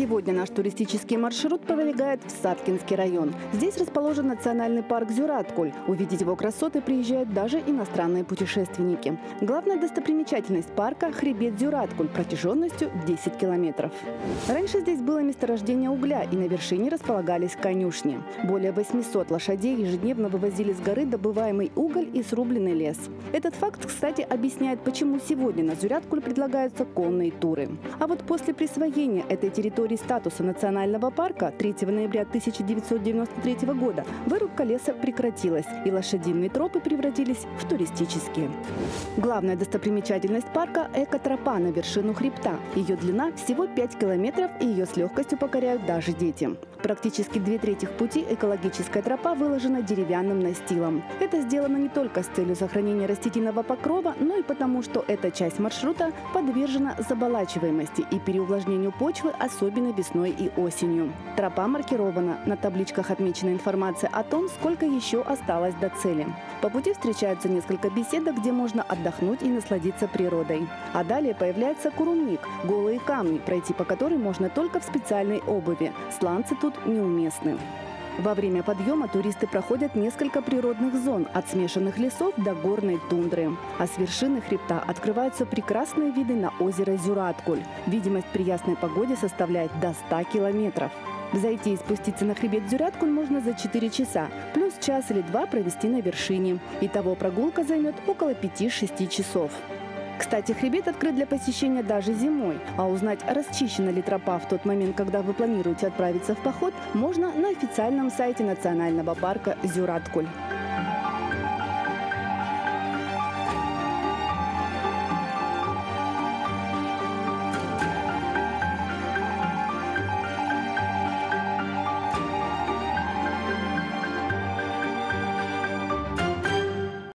Сегодня наш туристический маршрут пролегает в Саткинский район. Здесь расположен национальный парк Зюраткуль. Увидеть его красоты приезжают даже иностранные путешественники. Главная достопримечательность парка – хребет Зюраткуль протяженностью 10 километров. Раньше здесь было месторождение угля, и на вершине располагались конюшни. Более 800 лошадей ежедневно вывозили с горы добываемый уголь и срубленный лес. Этот факт, кстати, объясняет, почему сегодня на Зюраткуль предлагаются конные туры. А вот после присвоения этой территории статуса национального парка 3 ноября 1993 года вырубка леса прекратилась, и лошадиные тропы превратились в туристические. Главная достопримечательность парка – экотропа на вершину хребта. Ее длина всего 5 километров, и ее с легкостью покоряют даже дети. Практически 2/3 пути экологическая тропа выложена деревянным настилом. Это сделано не только с целью сохранения растительного покрова, но и потому, что эта часть маршрута подвержена заболачиваемости и переувлажнению почвы, особенно весной и осенью. Тропа маркирована. На табличках отмечена информация о том, сколько еще осталось до цели. По пути встречаются несколько беседок, где можно отдохнуть и насладиться природой. А далее появляется курумник – голые камни, пройти по которым можно только в специальной обуви. Сланцы тут неуместны. Во время подъема туристы проходят несколько природных зон, от смешанных лесов до горной тундры. А с вершины хребта открываются прекрасные виды на озеро Зюраткуль. Видимость при ясной погоде составляет до 100 километров. Взойти и спуститься на хребет Зюраткуль можно за 4 часа, плюс час или два провести на вершине. Итого прогулка займет около 5-6 часов. Кстати, хребет открыт для посещения даже зимой, а узнать, расчищена ли тропа в тот момент, когда вы планируете отправиться в поход, можно на официальном сайте национального парка Зюраткуль.